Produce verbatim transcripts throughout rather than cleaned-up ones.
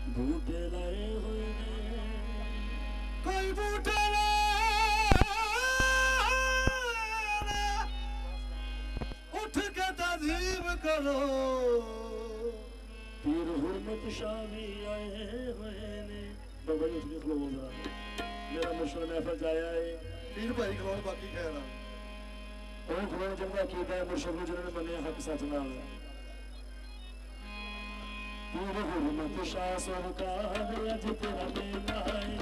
बूटे लाए हुए ने कोई बूटे ला उठ के तहजीब करो पीर हुर्मत शाह भी आए हुए ने बाबा जी उठ के खलो जरा मेरा मुर्शिद महफिल जाया है पीर भाई खलो बाकी खैर आ और खलो जिनका कीता है मुर्शिद ने जिन्होंने बने हक सच नाल पीर हुर्मत शाह सरकार अज तेरा मेला है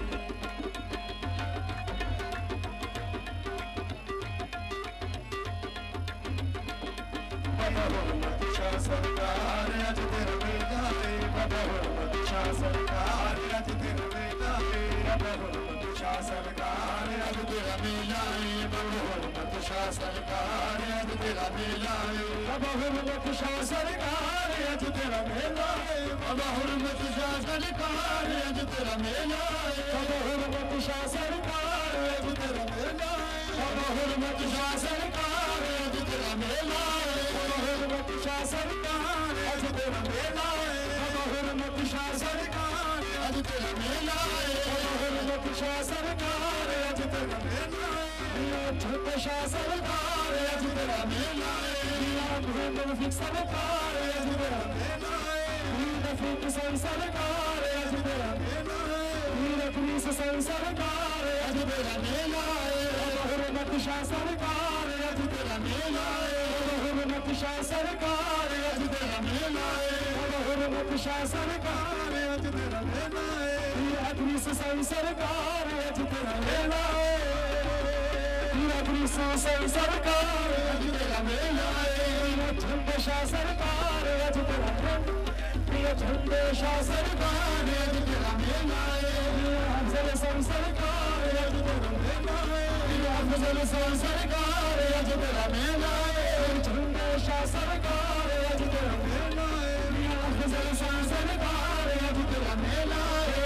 हुर्मत शाह सरकार अज तेरा मेला है बाबा हुर्मत शाह सरकार अज तेरा मेला है बाबा हुर्मत शाह सरकार अज तेरा मेला है बाबा हुर्मत शाह सरकार अज तेरा मेला है बाबा हुर्मत शाह सरकार अज तेरा मेला है बाबा हुर्मत शाह सरकार अज तेरा मेला है बाबा हुर्मत शाह सरकार अज तेरा मेला है बाबा हुर्मत शाह सरकार अज तेरा मेला है हुर्मत शाह सरकार अज तेरा मेला है बाबा हुर्मत शाह सरकार अज तेरा मेला है बाबा हुर्मत शाह सरकार अज तेरा मेला है छोटे शाह सरकार अज तेरा मेला है मोहम्मद फिक सरकार अज तेरा मेला है फिक सरकार अज तेरा मेला है पुलिस सरकार अज तेरा मेला है बाबा हुर्मत शाह सरकार अज तेरा मेला है हुर्मत शाह सरकार अज तेरा मेला है बाबा हुर्मत शाह सरकार अज तेरा मेला है पुलिस सरकार अज तेरा मेला है पुलिस सरकार अज तेरा मेला है झंडे शाह सरकार अज तेरा मेला झंडे शाह सरकार अज तेरा मेला है अफजल सरकार अज तेरा मेला है अफजल सरकार अज तेरा मेला है झंडे शाह सरकार अज तेरा मेला है अफजल सरकार अज तेरा मेला है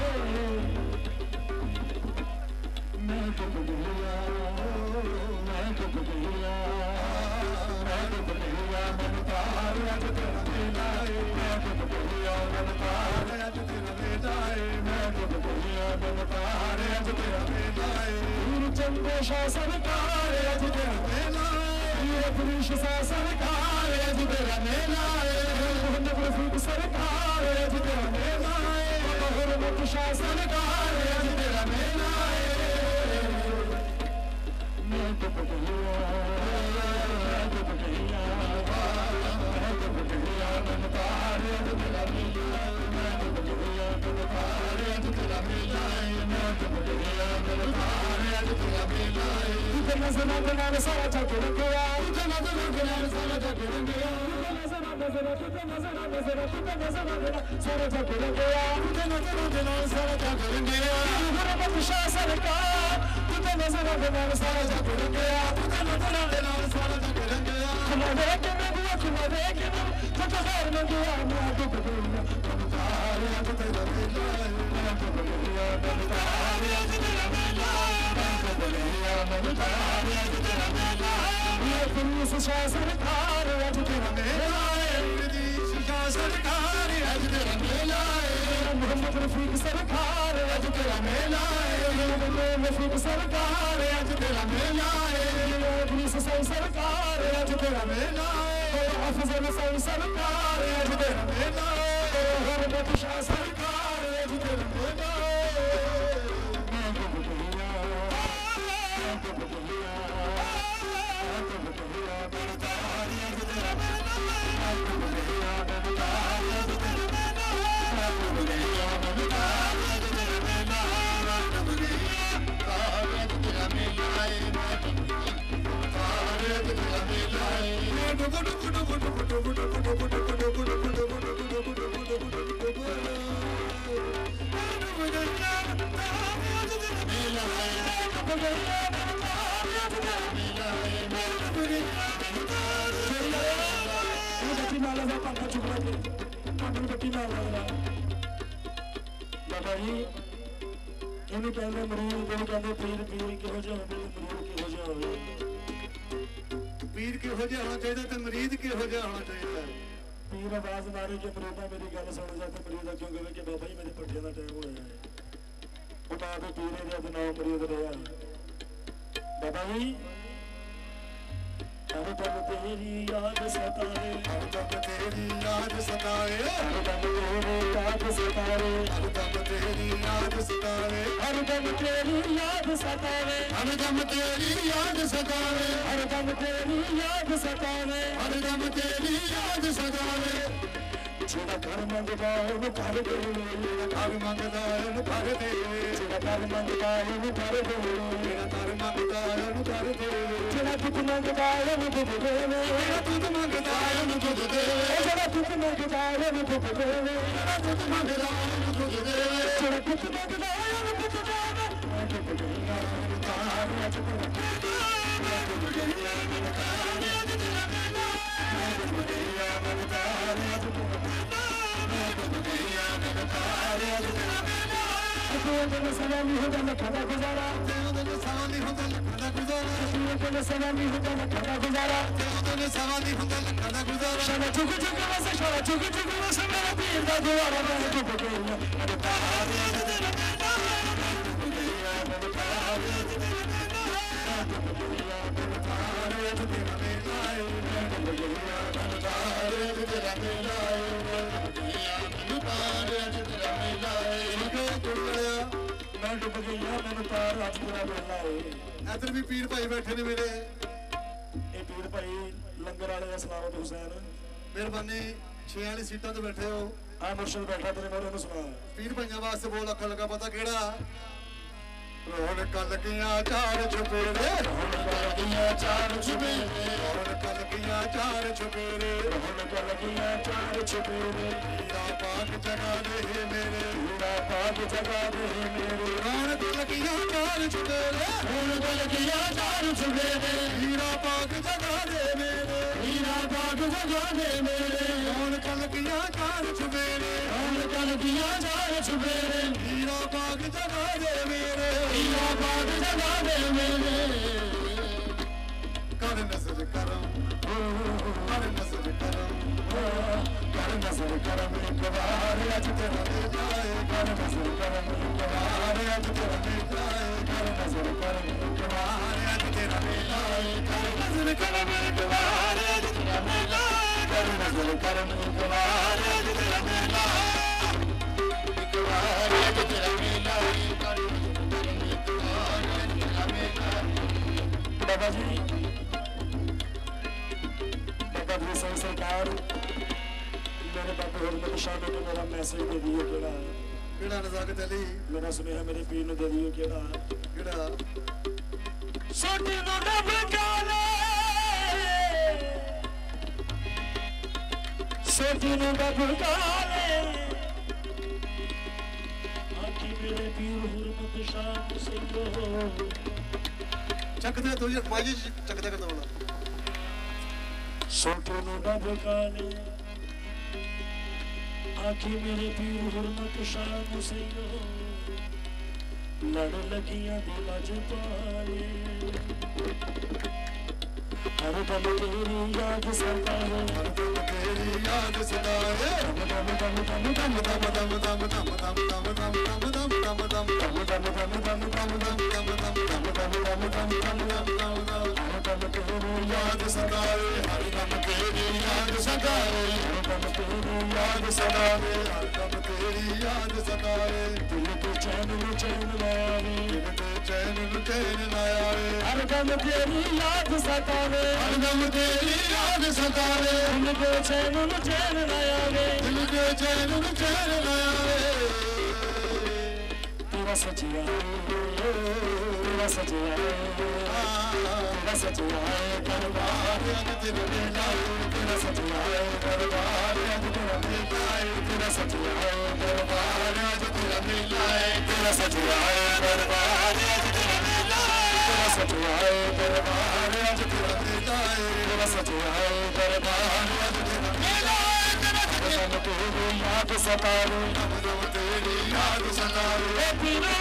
मैं तो बदलिया मैं तो बदलिया मैं तो बदलिया मनतार अज तेरा मेला है मैं तो बदलिया मनतार अज तेरा मेला है मैं तो बदलिया मनतार अज तेरा मेला है चंदे शाह सरकार अज तेरा मेला है पुरुष शाह सरकार अज तेरा मेला है मोहम्मद रफीक सरकार अज तेरा मेला है बाबा हुर्मत शाह सरकार अज तेरा मेला है मैं तो बदलिया मैं तो बदलिया मैं तो बदलिया मनतार अज तेरा मेला है मैं तो बदलिया मनतार अज तेरा मेला है मैं तो बदलिया मनतार अज तेरा मेला है नजर नजर सारा चक्कर गया नजर नजर सारा चक्कर गया नजर नजर नजर नजर नजर सारा चक्कर गया नजर नजर सारा चक्कर गया हुर्मत शाह सरकार नजर नजर सारा चक्कर गया नजर नजर सारा चक्कर गया खुला देख के बुआ खुला देख के तो खैर में गया मैं तो बदलिया मनतार अज तेरा मेला है मैं तो बदलिया मनतार अज तेरा मेला है मैं तो बदलिया मनतार अज तेरा मेला है पुलिस शाह सरकार अज तेरा मेला है पुलिस शाह सरकार अज तेरा मेला है मोहम्मद रफीक सरकार अज तेरा मेला है मोहम्मद रफीक सरकार अज तेरा मेला है पुलिस सरकार अज तेरा मेला है अफजल सरकार अज तेरा मेला है हुर्मत शाह सरकार अज तेरा मेला है मैं तो बदलिया मैं तो बदलिया मैं तो बदलिया मनतार अज तेरा मेला है मैं तो बदलिया मनतार अज तेरा मेला है मैं तो बदलिया मनतार अज तेरा मेला है मैं तो बदलिया मनतार अज तेरा मेला है मैं तो मनतार अज तेरा मेला है डुगु डुगु डुगु डुगु डुगु डुगु डुगु डुगु डुगु डुगु बाबा जी इन्हें कहते मरीज को कहते पीर पीर किहो जिहा होवे मरीज किहो जिहा होवे पीर किहो जिहा होना चाहिए तो मरीज किहो जिहा होना चाहिए पीर आवाज मारे कि मरीदा मेरी गल सुन जा ते मरीदा क्यों कहे कि बाबा जी मेरे पट्टियां दा टाइम होया है उठा दे पीरे दे ते नाम मरीद रहा बाबा जी हर दम तेरी याद सताए हर दम तेरी याद सताए हर दम तेरी याद सताए हर दम तेरी याद सताए हर दम तेरी याद सताए हर दम तेरी याद सताए हर दम तेरी याद सताए हर दम तेरी याद सताए जेड़ा घर मंगदा ओनु कर दे घर मंगदा ओनु कर दे जेड़ा घर मंगदा ओनु कर दे जेड़ा घर मंगदा ओनु कर दे जेड़ा दुख मंगदा ओनु दुख दे जेड़ा दुख मंगदा ओनु दुख दे जेड़ा दुख मंगदा ओनु दुख दे जेड़ा दुख मंगदा ओनु दुख दे जेड़ा दुख मंगदा ओनु दुख दे सलामी होगा लखदा गुजारा सवाली होगा लखदा गुजारा सलामी होगा लखदा गुजारा सवाली होगा लखदा गुजारा शाला चुक चुक वसे शाला चुक चुक वसे मेरा पीर दा दुआरा मैं चुप गया अरे तारे दे मेरा मेरे तारे दे मेरा तारे दे मेरा तारे दे मेरा मैं डुब गया मैंने तार आज तेरा बेला है इधर भी पीर भाई बैठे ने मेरे ये पीर भाई लंगर वाले का सलावत हुसैन मेहरबानी छे वाली सीटां ते बैठे हो आ मुर्शिद बैठा तेरे मोरे नु सुना पीर भाइयों वास्ते बोल अखा लगा पता केड़ा रोहन कल किया चार छुपेरे रोहन कल किया चार छुपेरे रोहन कल किया चार छुपेरे रोहन कल किया चार छुपेरे हीरा पाक जगा दे मेरे हीरा पाक जगा दे मेरे रोहन कल किया चार छुपेरे रोहन कल किया चार छुपेरे हीरा पाक जगा दे मेरे हीरा पाक जगा दे मेरे रोहन कल किया चार छुपेरे रोहन कल किया चार छुपेरे हीरा पाक जगा दे मेरे हीरा पाक जगा दे मेरे कर नजर करम कर नजर करम कर नजर करम एक बार आज तेरा बेटा है कर नजर करम एक बार आज तेरा बेटा है कर नजर करम एक बार आज तेरा बेटा है कर नजर करम एक बार आज तेरा बेटा है कर नजर करम एक बार आज तेरा बेटा है एक बार आज तेरा बेटा है कर नजर करम एक बार आज तेरा बेटा है बाबा जी बाबा जी सरकार मेरे बाबे हुरमत शाह को मेरा मैसेज दे दियो केड़ा केड़ा नजाकत अली मेरा सुनेहा मेरे पीर नु दे दियो केड़ा केड़ा सोटी नु डब काले सोटी नु डब काले आखी मेरे पीर हुरमत शाह से को ਚੱਕ ਦੇ ਤੂੰ ਮਾਜੀ ਚੱਕ ਦੇ ਕਰਦਾ ਹੁਣ सोटी नु डब काले आखी मेरे पीर हुरमत शाह से लड़ लगियां दिल च पाले हर दम तेरी याद सताए ਹਰ ਦਮ ਤੇਰੀ ਯਾਦ ਸਤਾਏ दम दम दम दम ਦਮ ਦਮ ਦਮ ਦਮ ਦਮ ਦਮ ਦਮ ਦਮ ਦਮ ਦਮ ਦਮ ਦਮ दम दम दम दम दम दम ਦਮ ਦਮ ਦਮ दम दम दम दम दम दम हर दम तेरी याद सताए हर दम तेरी याद सताए हर दम तेरी याद सताए ਹਰ ਦਮ ਤੇਰੀ ਯਾਦ ਸਤਾਏ दिल के चैन में चैन लावे ਤੇ ਚੈਨ ਨੂੰ ਚੈਨ ਨਾ ਆਵੇ हर दम तेरी याद सतावे ਹਰ ਦਮ ਤੇਰੀ ਯਾਦ ਸਤਾਏ दिल के चैन में चैन लावे ਦਿਲ ਦੇ ਚੈਨ ਨੂੰ ਚੈਨ ਨਾ ਆਵੇ तेरा सचिया तेरा सचिया तेरा सचिया दरबार ਅੱਜ ਤੇਰੇ ਲਾਏ तेरा सचिया दरबार तेरा मिलाए तेरा सचिया दरबार तेरा मिलाए तेरा सचिया दरबार तेरा मिलाए तेरा सचिया दरबार तेरा मिलाए तेरा सचिया दरबार तेरा मिलाए तेरा सचिया तेरी याद सतावे ਦਮ ਦਮ ਤੇਰੀ ਯਾਦ ਸਤਾਏ ओ पीरो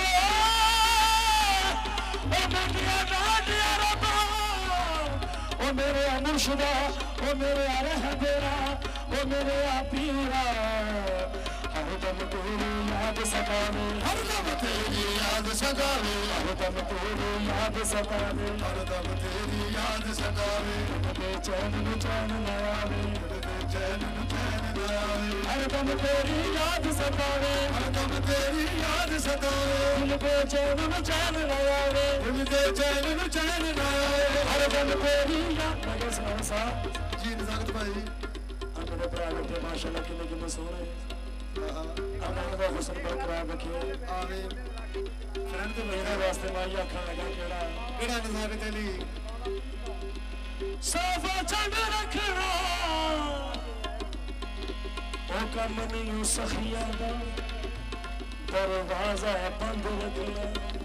ओ बेटिया नाटिया रब्बा ओ मेरे मुर्शिदा ओ मेरे रहबरा ओ ओ मेरे पीरा हर दम तेरी याद सतावे हर दम तेरी याद सतावे हर दम तेरी याद सतावे हर दम तेरी याद सतावे बेचैन नु चैन न आवे चैन नु चैन न आवे हर दम तेरी याद सतावे हर दम तेरी याद सतावे दिल बेचैन नु चैन न आवे दिल दे चैन नु चैन न आवे हर दम तेरी याद लगे सांसा जी नज़ाकत भाई अपने प्यार के माशाल्लाह किन्ने किन्ने सोहरे अल्लाह दा हुस्न बरकरार रखे आमीन फ्रेंड ते मेरे वास्ते माई आखा लगा केड़ा केड़ा नज़ाकत अली साफा चढ़ रखना ओ कम नहीं सखिया दा दरवाजा बंद रखना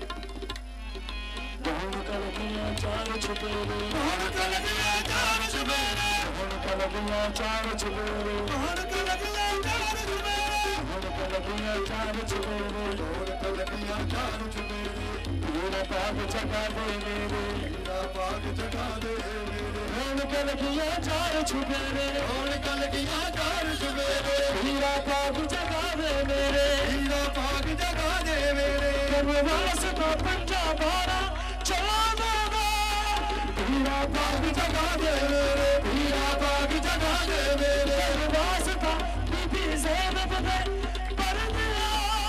बहुन कल गया चार छुपेरे बहुन कल गया चार छुपेरे बहुन कल गया चार छुपेरे बहुन कल गया चार छुपेरे बहुन कल गया चार छुपेरे बहुन कल गया चार छुपेरे हीरा पाग जगा दे मेरे हीरा पाग जगा दे मेरे बहुन कल गया चार छुपेरे बहुन कल गया चार छुपेरे हीरा पाग जगा दे मेरे हीरा पाग जगा दे मेरे करवास का पंजा बारा चला देगा हीरा पाग जगा दे मेरे हीरा पाग जगा दे मेरे करवास का बीबी ज़ैनब दे पर दिया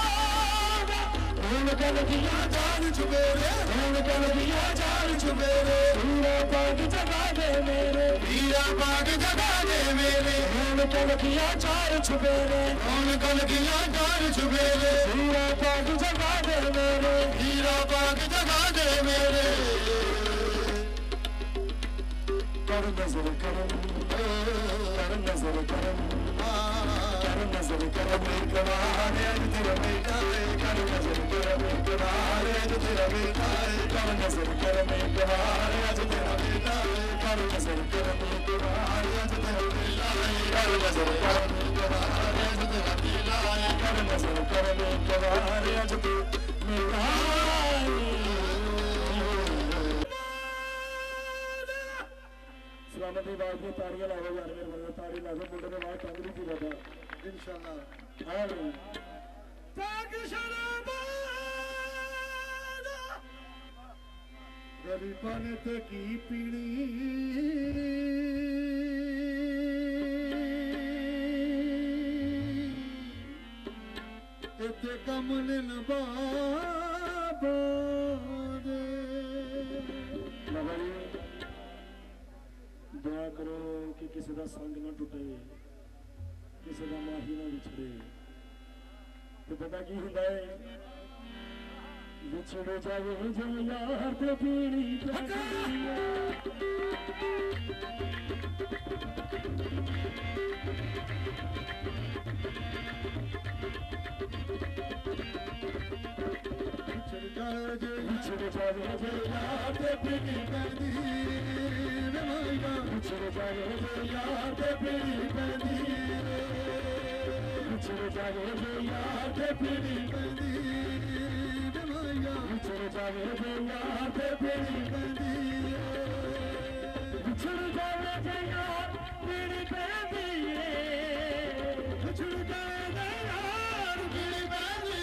भूल कर दिया जान छुपेरे भूल कर दिया जान छुपेरे हीरा पाग जगा दे मेरे हीरा पाग जगा दे मेरे भूल कर दिया चार छुपेरे भूल कर दिया चार छुपेरे हीरा पाग जगा दे मेरे हीरा पाग जगा दे मेरे कर नजर करम कर नजर करम कर नजर करम कमाल है तेरा बेटा कर नजर करम कमाल है तेरा बेटा कर नजर करम कमाल है तेरा बेटा कर नजर करम कमाल है तेरा बेटा कर नजर करम कमाल है तेरा बेटा कर नजर करम कमाल है तेरा सलामती बात की तारियां लागो यार मेरे बंदे तारी लागो मुंडे ने बात कांगरी की बात इंशाल्लाह हां भाई ताक शराब गरीबां ने ते की पीनी इते कम ने नबाबो दे मगर दुआ करो कि किसी का संग ना टूटे किसी का माही ना विछड़े तो पता की होता है विछड़ जावे जो यार ते पीड़ी विछड़ जावे जो यार ते पीड़ी पैंदी विछड़ जावे जो यार ते पीड़ी पैंदी विछड़ जावे जो यार ते पीड़ी पैंदी विछड़ जावे जो यार ते पीड़ी पैंदी विछड़ जावे जो यार पीड़ी पैंदी विछड़ जावे यार पीड़ी पैंदी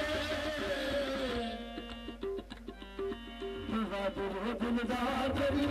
बहादुर दिलदार तेरी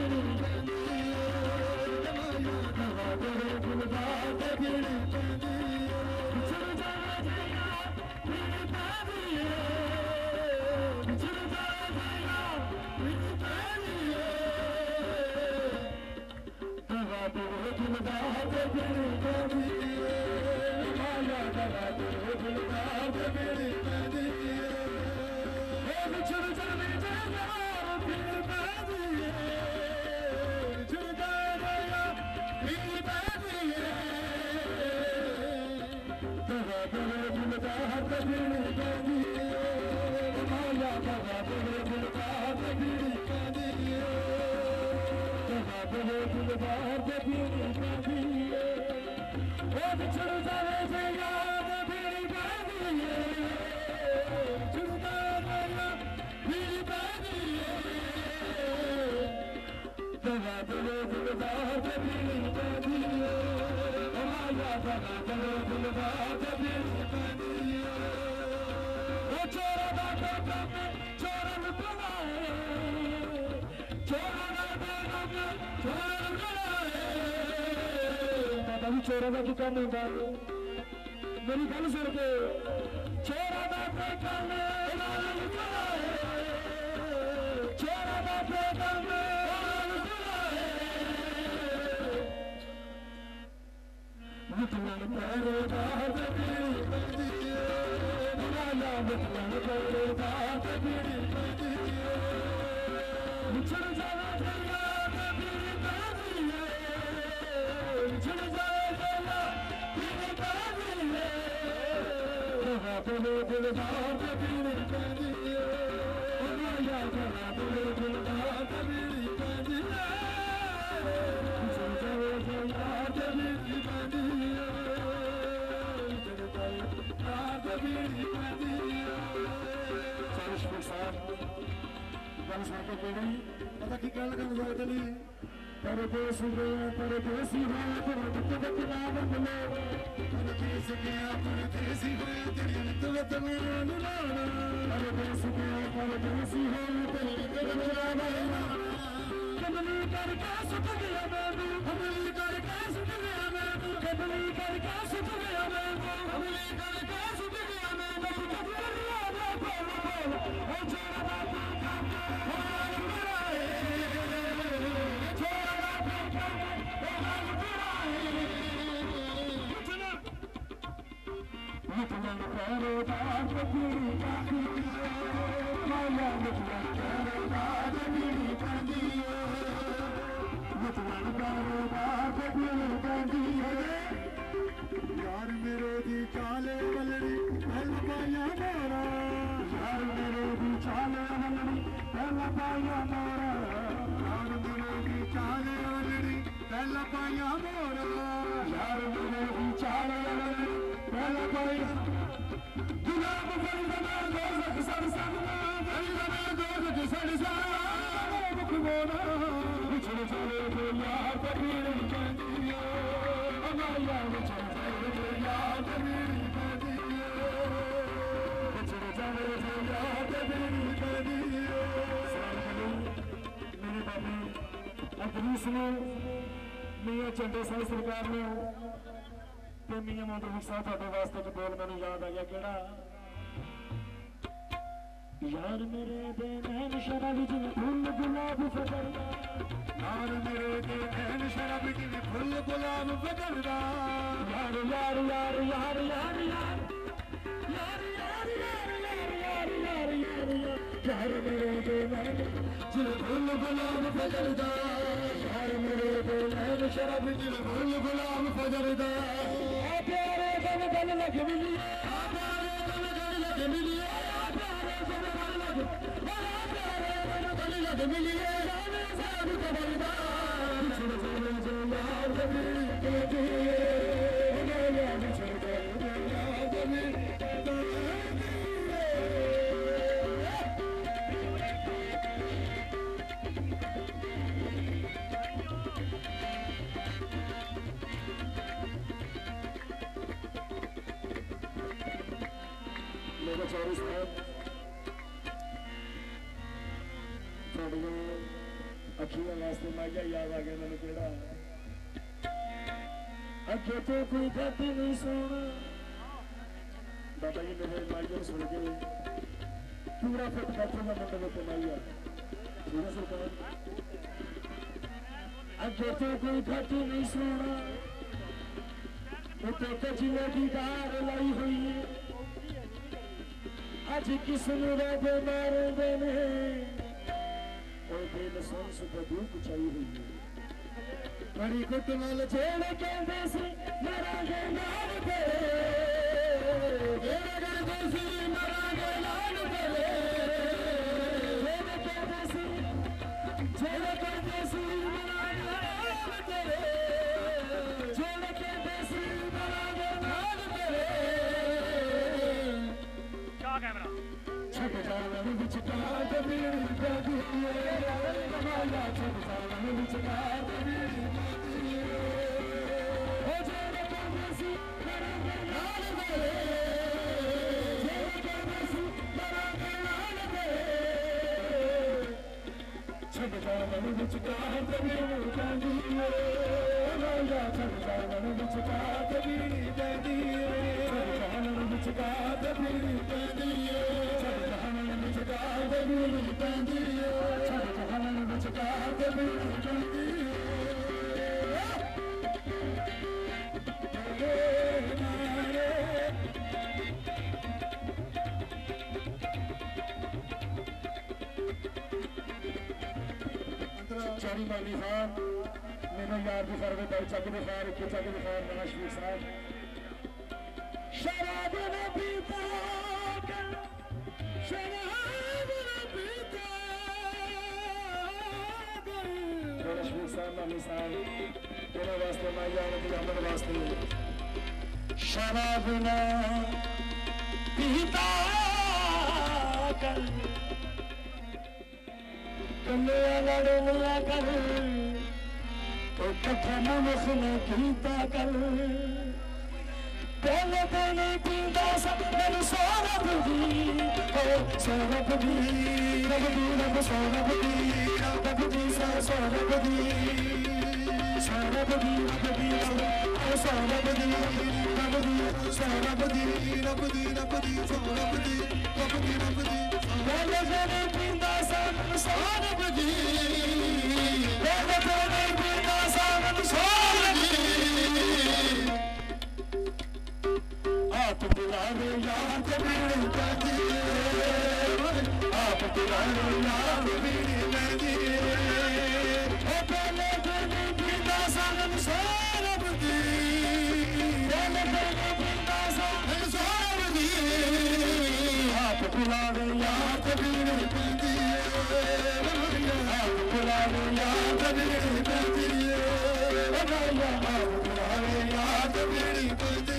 ना चलो दिलदार ते बीड़ी पैंदी ओ चोरा दा काम चोरा लुटाए चोरा दा काम चोरा लुटाए बाबा भी चोरा दा की काम होंदा मेरी गल सुन के चोरा दा काम लुटाए चोरा दा काम मुतलन पैरे दाद बीड़ी पैंदी बुलाया मुतलन पैरे दाद बीड़ी पैंदी छड़ जावे दरिया ते बीड़ी पैंदी छड़ जावे दरिया बीड़ी पैंदी रहा बोले दिलदार ते बीड़ी पैंदी बुलाया जरा बोले दिलदार ते बीड़ी पैंदी छड़ जावे दरिया ते बीड़ी पैंदी पता की गल कर चली परदेस गया परदेसी होया तेरा नित वत नाम मिले परदेस गया परदेसी होया तेरा नित वत नाम मिले परदेस गया परदेसी होया तेरा नित वत नाम मिले कमली करके सुत गया मैं कमली करके सुत गया मैं कमली करके सुत गया मैं कमली करके सुत गया मैं कमलिया दे बोल बोल ओ छोरा बाबू काम हो मेरा है छोरा बाबू काम हो मेरा है चलो मुतलन पैरे दाद बीड़ी पैंदी माया मुतलन पैरे दाद बीड़ी पैंदी मुतलन पैरे दाद बीड़ी पैंदी यार मेरे दी चाले वलड़ी पहल पाया मोरा यार मेरे दी चाले वलड़ी पहल पाया मोरा यार मेरे दी चाले वलड़ी पहल पाया मोरा यार मेरे दी चाले वलड़ी पहल पाया गुलाब फरीदा दोस्त सर सगना फरीदा दोस्त सर सगना मुख मोरा बिछड़ चले तो यार पीड़ी पैंदी अमाया बिछड़ याद मेरी पैंदी बिछड़ जावे तो याद मेरी पैंदी मेरे बाबी अदरीस ने मियां चंडे साहब सरकार ने ते मियां मोहम्मद साहब ਤੁਹਾਡੇ ਵਾਸਤੇ ਇੱਕ ਬੋਲ ਮੈਨੂੰ ਯਾਦ ਆ ਗਿਆ ਕਿਹੜਾ यार मेरे दे नैन शराब जिवें फुल गुलाब फजरदा यार मेरे दे नैन शराब जिवें फुल गुलाब फजरदा यार यार यार यार यार यार यार यार यार यार यार यार यार यार मेरे दे नैन जिवें फुल गुलाब फजरदा यार मेरे दे नैन शराब जिवें फुल गुलाब फजरदा आ प्यारे गल गल लग मिली आ प्यारे गल गल लग मिली लग मिली जाने साधु कबलदा बिछड़ चले जो यार मेरी पैंदी यार बिछड़ चले जो यार मेरी मेरा चौबीस साहब अखियां वास्ते माइया याद आ गया मैंने केड़ा अगे तो कोई बात नहीं सुन बाबा जी मेरे माइया सुन के पूरा फिट बैठे मैं मुंडे में माइया ठीक है सरकार अगे तो कोई बात नहीं सुन उते कचिया की कार लाई हुई है अज किसनू रब मारे देने और बेलसांस बदूक चाहिए हुई है बड़ी कुट नाल छेड़ कहते सी मरांगे नाल तेरे तेरे कहते सी मरांगे नाल तेरे छेड़ कहते सी छेड़ कहते सी मरांगे नाल तेरे छेड़ कहते सी मरांगे नाल तेरे क्या कैमरा छप जाना विच काट बीड़ी पैंदी कमाया छप जाना विच काट बीड़ी पैंदी ओ जेड़े कहंदे चौरी माली खान मेरे यार की खैर में चक बुखार एक चक बुखार नवाज शरीफ साहब शराब न पीता शराब न पीता नवाज शरीफ साहब माली साहब तेरे वास्ते मैं यार की अमन वास्ते शराब न पीता कर कन्या लड़ना कर तो कथम मुखने गीता कर पहले पहले पीता सब मेरे सौरभ दी ओ सौरभ दी रब दी रब सौरभ दी रब दी सौरभ दी सौरभ दी रब दी ओ सौरभ दी रब दी सौरभ दी रब दी रब दी सौरभ दी रब दी रब दी पहले पहले पीता सब सौरभ दी पहले पहले पीता सब सौरभ दी आप बुलावे याद मेरी बदी आप बुलावे याद मेरी बदी ओ पहले पहले पीता सब सौरभ दी पहले पहले पीता सब सौरभ दी आप बुलावे याद मेरी बदी आप बुलावे याद मेरी बदी आप बुलावे याद मेरी बदी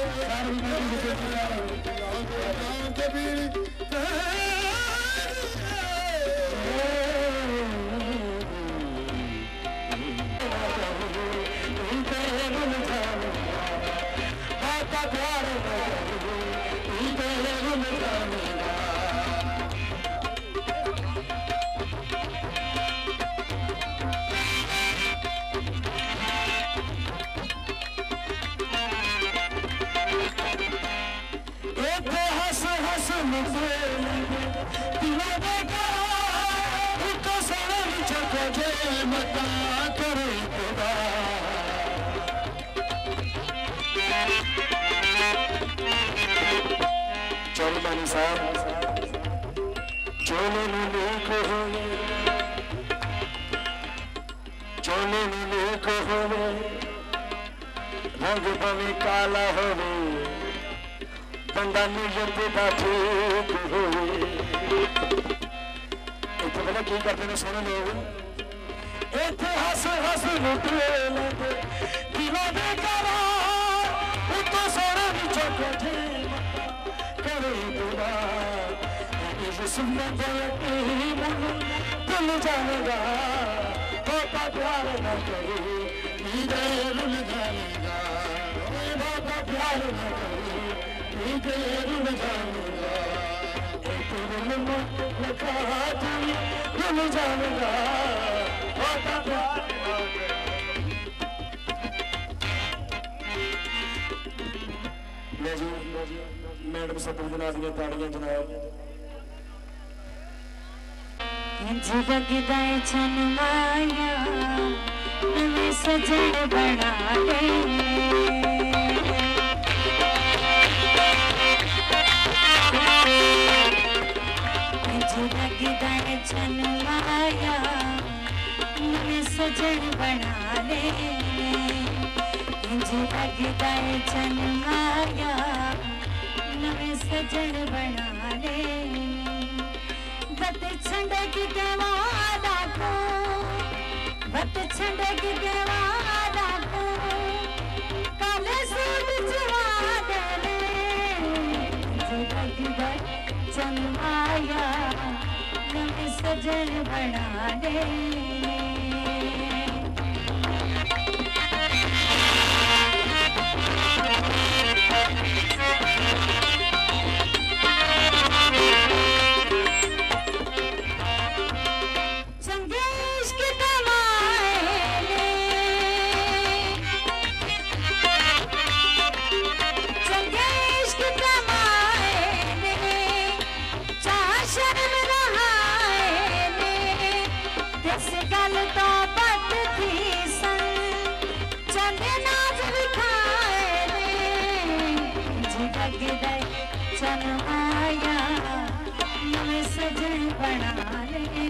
चौलमानी साहब चोले नीले को होवे चोले नीले को होवे रंग भवे काला होवे बंदा नियत दा ठीक होवे इत्थे पता की करते ने सोने लोग इत्थे हस हस लुटे लेंदे दिलों दे करार उत्तों सोने विचों कोठे करे बुरा इस सुनने के मन दिल जानेगा होता प्यार न करे नींदे रुल जाएगा होता प्यार न करे नींदे रुल जाएगा एक रुल में लगा तुम रुल जाएगा होता प्यार न करे मैडम सतरजना दियां ताड़ियां जनाब जगदा छन माया नवे सजन बना ले जगदा छन माया नवे सजन बना ले जगदा छन माया नवे सजन बना ले बत छंडक के वादा को बत छंडक के वादा को काले सूट चुरा दे जगदा छन माया नवे सजन बना ले किस गल तो बद थी सन चंद नाज विखाए ने झिड़क दे चन आया नवे सजन बना ले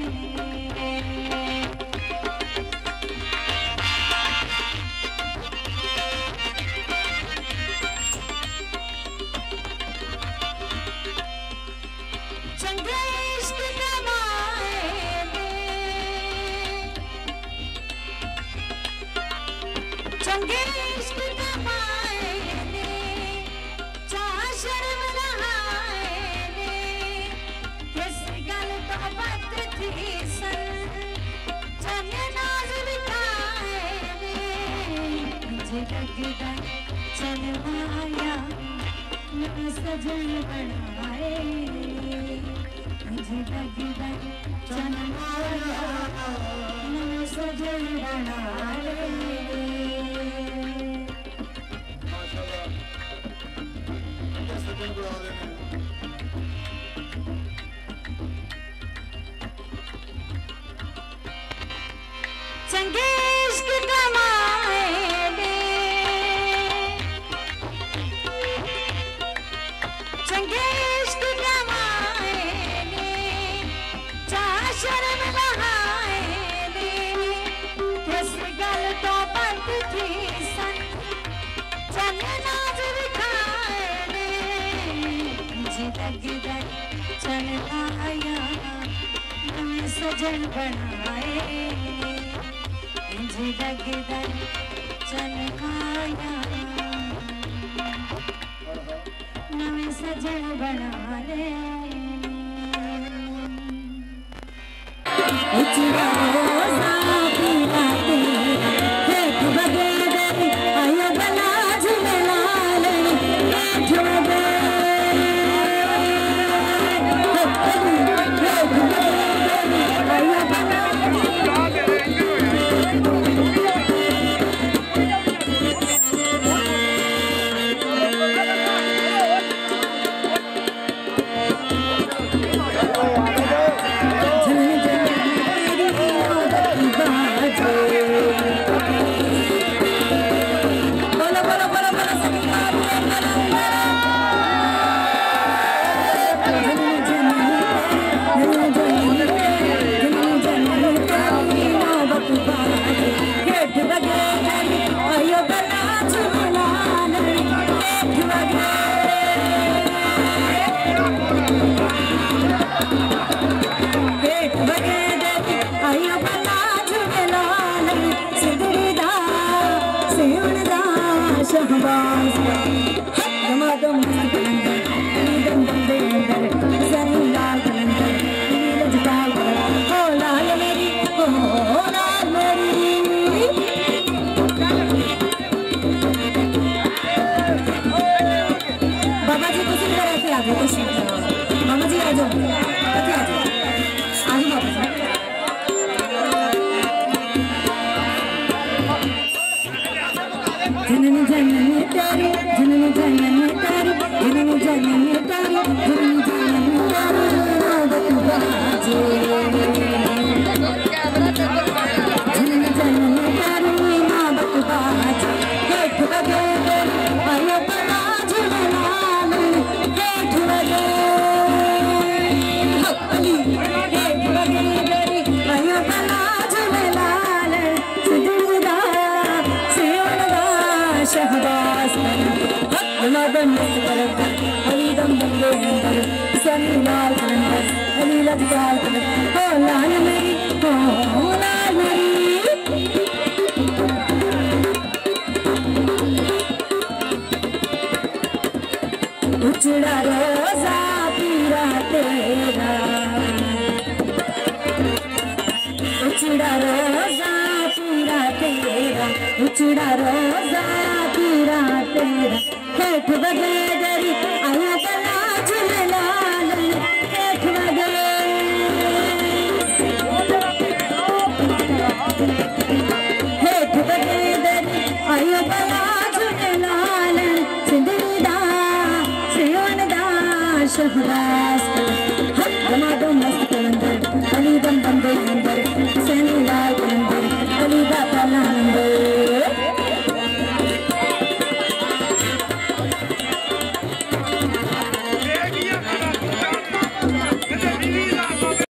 चंगे इश्क कमाए चंगे इश्क कमाए ने चाह शर्म नहाए ने किस गल तो बद थी सन चन नाज विखाए ने झिड़क दे चन आया नवे सजन बनाए झिड़क दे चन आया नवे सजन बनाए चंगे इश्क कमाए ने चंगे इश्क कमाए ने चाह शर्म नहाए ने किस गल तो बद थी सन चन नाज विखाए ने झिड़क दे चन आया नवे सजन बनाए झिड़क दे चन आया नवे सजन बना ले उचड़ा रोजा पीरा तेरा उचड़ा रोजा पीरा तेरा उचड़ा रोजा पीरा तेरा हेठ बगे दरी आया बला झुललाल हेठ बगे हेठ बगे दरी आया बला झुललाल सिंदूरदा सियोनदा शहरा